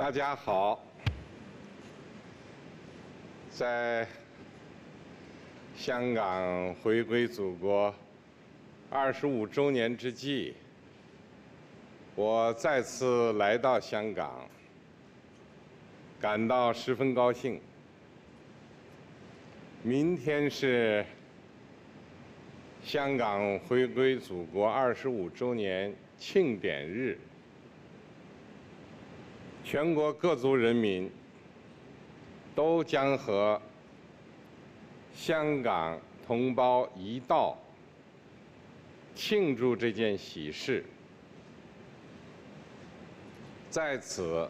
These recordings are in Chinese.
大家好，在香港回归祖国25周年之际，我再次来到香港，感到十分高兴。明天是香港回归祖国25周年庆典日。 全国各族人民都将和香港同胞一道庆祝这件喜事。在此，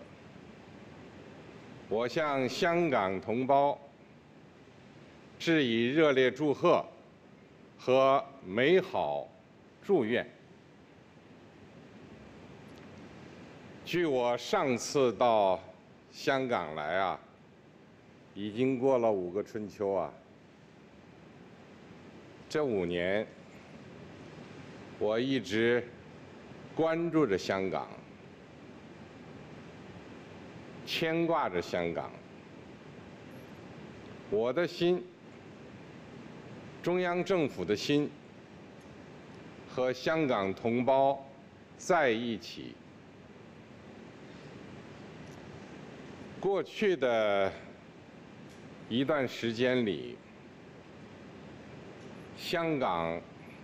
我向香港同胞致以热烈祝贺和美好祝愿。 据我上次到香港来啊，已经过了5个春秋啊。这5年，我一直关注着香港，牵挂着香港。我的心，中央政府的心，和香港同胞在一起。 过去的一段时间里，香港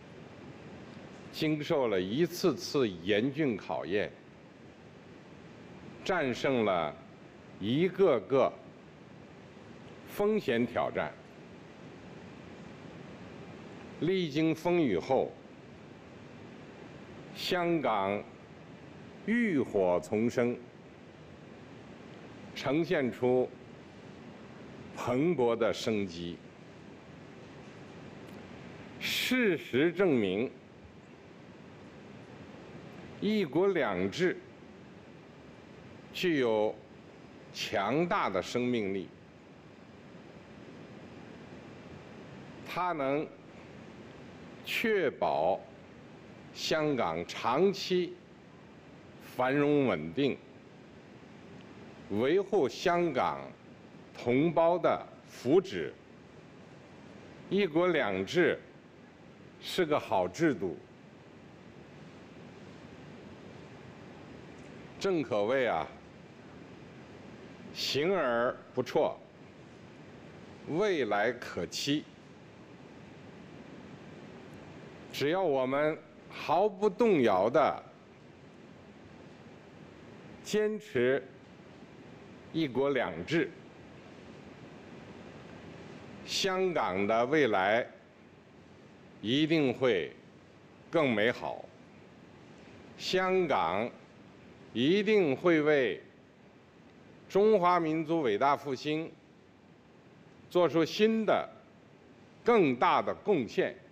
经受了一次次严峻考验，战胜了一个个风险挑战。历经风雨后，香港浴火重生。 呈现出蓬勃的生机。事实证明，“一国两制”具有强大的生命力，它能确保香港长期繁荣稳定。 维护香港同胞的福祉，“一国两制”是个好制度。正可谓啊，行而不辍，未来可期。只要我们毫不动摇地坚持。 一国两制，香港的未来一定会更美好。香港一定会为中华民族伟大复兴做出新的、更大的贡献。